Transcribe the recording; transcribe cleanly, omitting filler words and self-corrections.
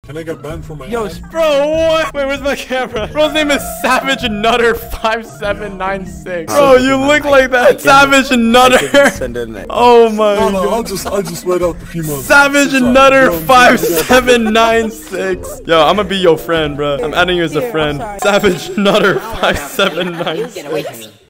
Can I get banned from my Yo, ad? bro, what? Wait, where's my camera? Bro's name is Savage Nutter 5796. Bro, you look like that. Savage Nutter. Send in that. Oh my No, god. I'll just wait out the females. Savage Sorry, Nutter go on, 5796. Yo, I'm gonna be your friend, bro. I'm adding you as a Here, I'm friend. sorry. Savage Nutter 5796. Get away from me.